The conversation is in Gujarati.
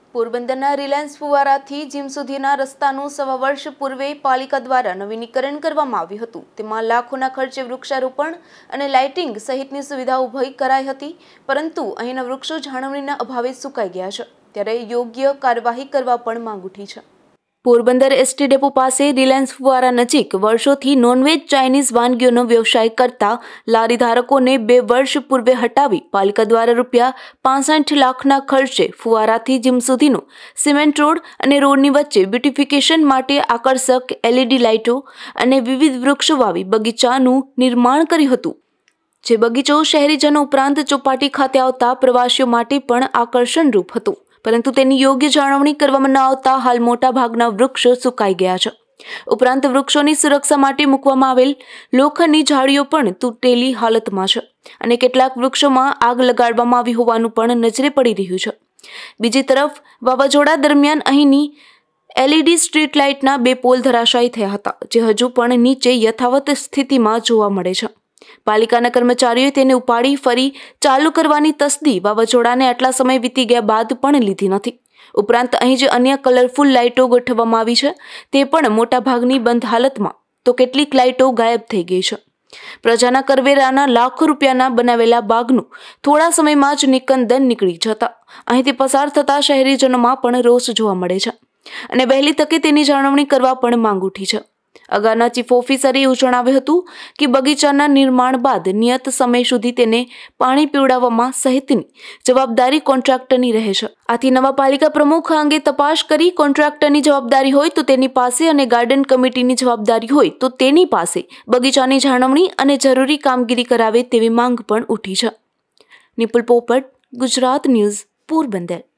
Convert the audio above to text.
પોરબંદરના રિલાયન્સ ફુવારાથી જીમ સુધીના રસ્તાનું સવા વર્ષ પૂર્વે પાલિકા દ્વારા નવીનીકરણ કરવામાં આવ્યું હતું। તેમાં લાખોના ખર્ચે વૃક્ષારોપણ અને લાઇટિંગ સહિતની સુવિધાઓ ઊભી કરાઈ હતી, પરંતુ અહીંના વૃક્ષો જાળવણીના અભાવે સુકાઈ ગયા છે, ત્યારે યોગ્ય કાર્યવાહી કરવા પણ માંગ ઉઠી છે। પોરબંદર એસટી ડેપો પાસે રિલાયન્સ ફુવારા નજીક વર્ષોથી નોનવેજ ચાઇનીઝ વાનગીઓનો વ્યવસાય કરતા લારી ધારકોને 2 વર્ષ પૂર્વે હટાવી પાલિકા દ્વારા ₹65 લાખના ખર્ચે ફુવારાથી જીમ સુધીનો સિમેન્ટ રોડ અને રોડની વચ્ચે બ્યુટિફિકેશન માટે આકર્ષક LED લાઇટો અને વિવિધ વૃક્ષો વાવી બગીચાનું નિર્માણ કર્યું હતું, જે બગીચો શહેરીજનો ઉપરાંત ચોપાટી ખાતે આવતા પ્રવાસીઓ માટે પણ આકર્ષણરૂપ હતો, પરંતુ તેની યોગ્ય જાળવણી કરવામાં ન આવતા હાલ મોટા ભાગના વૃક્ષો સુકાઈ ગયા છે। ઉપરાંત વૃક્ષોની સુરક્ષા માટે મૂકવામાં આવેલ લોખંડની જાળીઓ પણ તૂટેલી હાલતમાં છે અને કેટલાક વૃક્ષોમાં આગ લગાડવામાં આવી હોવાનું પણ નજરે પડી રહ્યું છે। બીજી તરફ વાવાઝોડા દરમિયાન અહીંની LED સ્ટ્રીટ લાઇટના 2 પોલ ધરાશાયી થયા હતા, જે હજુ પણ નીચે યથાવત સ્થિતિમાં જોવા મળે છે। પાલિકાના કર્મચારીઓએ તેને ઉપાડી ફરી ચાલુ કરવાની તસ્દી વાવાઝોડાને આટલા સમય વીતી ગયા બાદ પણ લીધી નથી। ઉપરાંત અહીં જે અન્ય કલરફુલ લાઇટો ગોઠવવામાં આવી છે તે પણ મોટા ભાગની બંધ હાલતમાં, તો કેટલીક લાઇટો ગાયબ થઈ ગઈ છે। પ્રજાના કરવેરાના લાખો રૂપિયાના બનાવેલા બાગનું થોડા સમયમાં જ નિકંદન નીકળી જતા અહીંથી પસાર થતા શહેરીજનોમાં પણ રોષ જોવા મળે છે અને વહેલી તકે તેની જાળવણી કરવા પણ માંગ ઉઠી છે। અગાઉના ચીફ ઓફિસરે એવું જણાવ્યું હતું કે બગીચાના નિર્માણ બાદ નિયત સમય સુધી તેને પાણી પીવડાવવામાં સહિતની જવાબદારી કોન્ટ્રાક્ટરની રહેશે। આથી નવા પાલિકા પ્રમુખ આ અંગે તપાસ કરી કોન્ટ્રાક્ટરની જવાબદારી હોય તો તેની પાસે અને ગાર્ડન કમિટીની જવાબદારી હોય તો તેની પાસે બગીચાની જાળવણી અને જરૂરી કામગીરી કરાવે તેવી માંગ પણ ઉઠી છે। નિપુલ પોપટ, ગુજરાત ન્યૂઝ, પોરબંદર।